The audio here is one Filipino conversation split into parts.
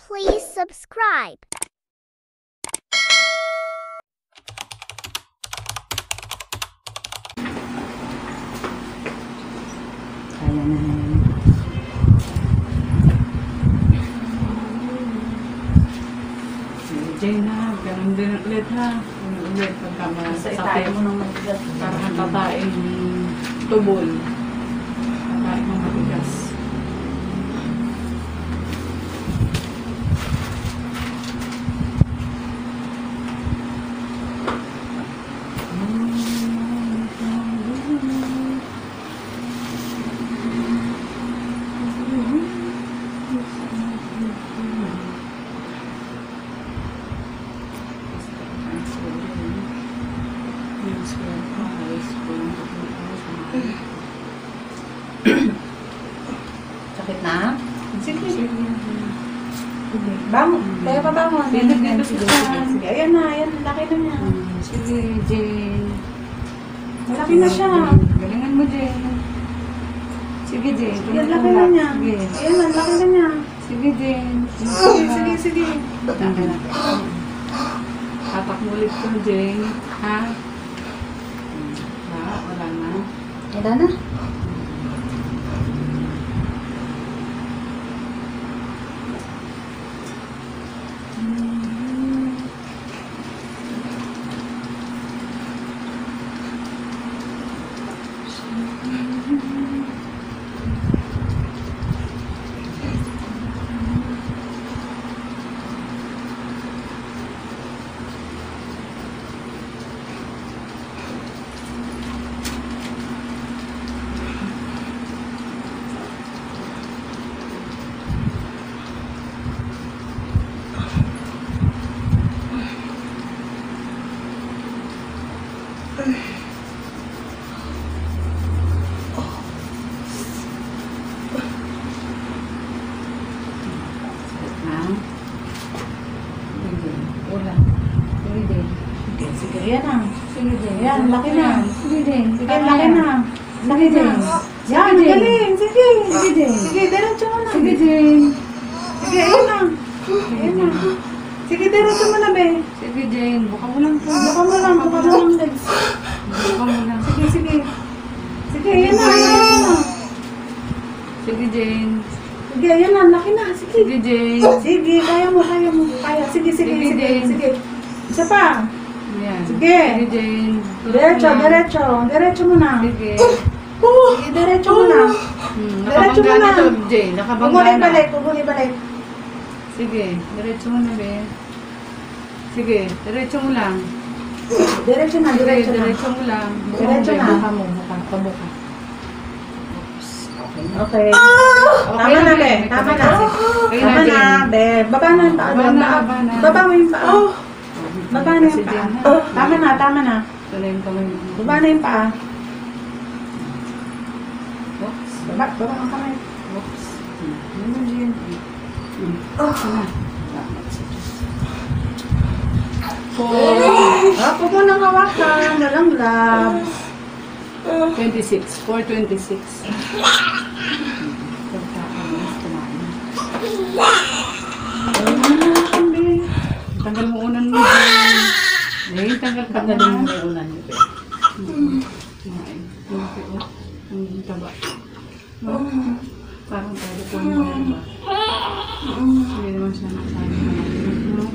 Please subscribe. Kaya na yan. Jay na, ganun din ulit ha. Ganun ulit pagka masakit mo ng matigas. Parang tataing tubol. Tataing ng matigas. Sakit na? Sige. Bangon. Kaya pa bangon. Sige. Ayan na. Ayan. Laki na niya. Sige, Jane. Malaki na siya. Galingan mo, Jane. Sige, Jane. Ayan, laki na niya. Sige. Ayan na. Laki na niya. Sige, Jane. Sige. Tatak mo ulit ko, Jane. Ha? Wala na. Wala na. Sige, yan na. Sige, Jane. Yan, laki na. Sige, Jane. Sige, laki na. Laki na. Yan, galing. Sige. Sige, Jane. Sige, diretso mo na. Sige, Jane. Sige, ayun na. Ayun na. Sige, diretso mo na, be. Sige, Jane. Buka mo lang po. Buka mo lang. Buka mo lang, legs. Buka mo lang. Sige. Sige, ayun na. Ayun na. Sige, Jane. Sige, ayun na. Laki na. Sige. Sige, Jane. Sige, kaya mo. Kaya. Sige. Isa pa. Yan. Sige. Sige, Jane. Diretso mo na. Sige. Sige, diretso mo na. Diretso mo Nakabangga na. na to, Jane. Nakabangga na. Huwag ibalik. Sige, diretso mo na, be. Sige, diretso mo lang. Diretso na. Sige, diretso mo lang. Diretso na. Buka mo, pabuka. Okay. Tama na, be. Tama na. Tama na, be. Baba na yung paa. Baba mo yung paa. Baba na yung paa. Tama na. Ito na yung kamay mo. Baba na yung paa. Oops. Baba ang kamay. Oops. Ano yun? Sana. Huwag mo nang hawakan. Walang gloves. 26. 426. Tanggal mo unan mo. Tanggal ka na din mo unan mo. Ang taba. Parang tayo po mo ba? Hindi naman siya nakasabi na natin.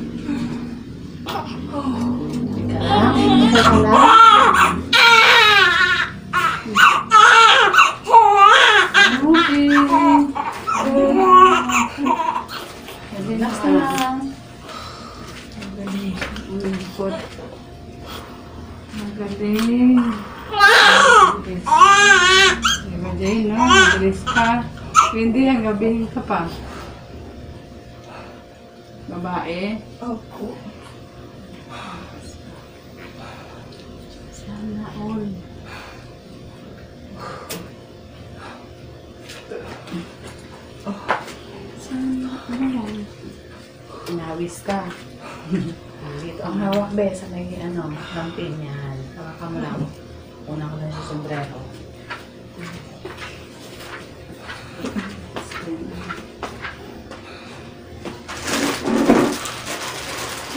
Relax na lang. Magaling. Diba, Jane, no? Magalis ka. Hindi, ang gabi ka pa. Babae. Opo. Sana all. Sana all. Inawis ka. Dito ang hawak, be, sa may lampin yan. Hawakan mo lang. Una ko lang sa sombrero.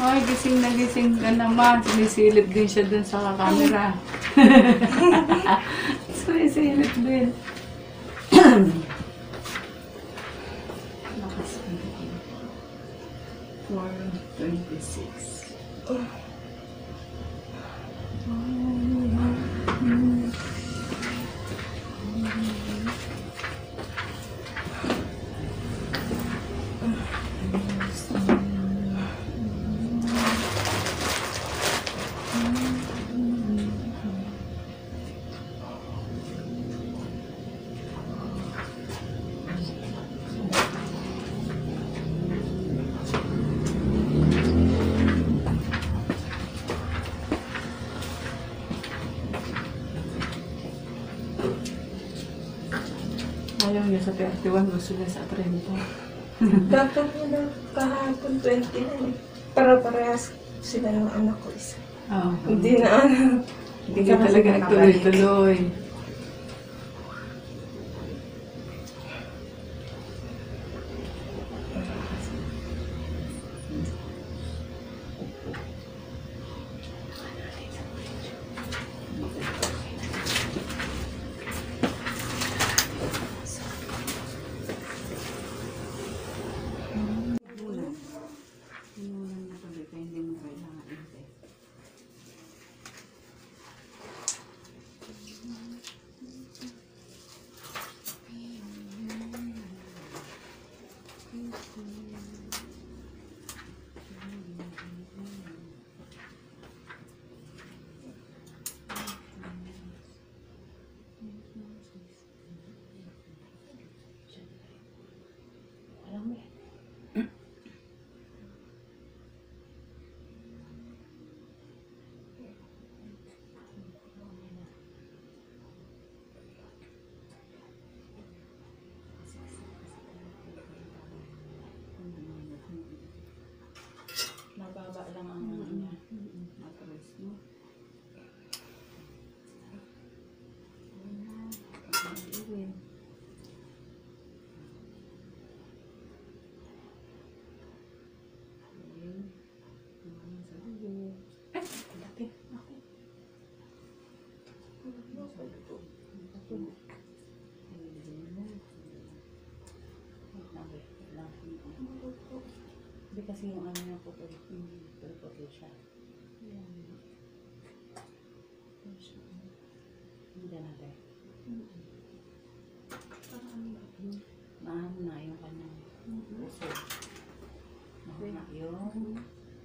Ay, gising na gising ka naman. Sumisilip din siya dun sa camera. Sumisilip din. Lakas ka na. 4:26. Ayaw niya sa 31, gusto niya sa 30. Dapat mo na kahapon 29. Para parehas sila ng anak ko isa. Oo. Hindi na ano. Hindi ka talaga nagtuloy-tuloy. Mababa lang ang ano niya. Matras mo. Hindi kasi yung ano niya putol siya. Hindi natin. Maano na yung kanyang puso. Maano na yung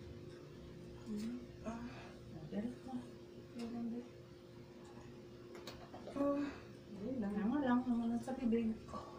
lang sa bibig.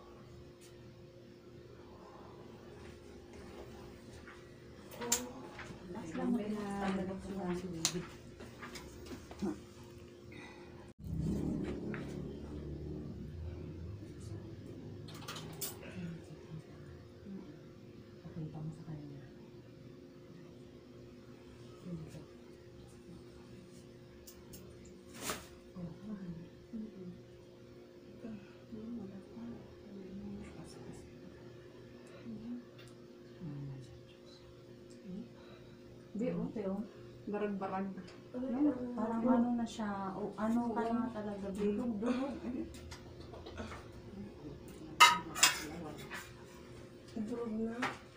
Hindi, oh. Barag-barag. No, parang ano na siya, o ano ka na talaga, bilog-bilog. Durog na.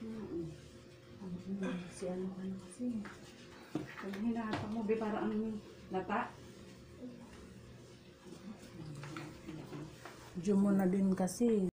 Si ano ka na kasi. Pag hinahatak mo, parang ang lata. Diyo mo na din kasi.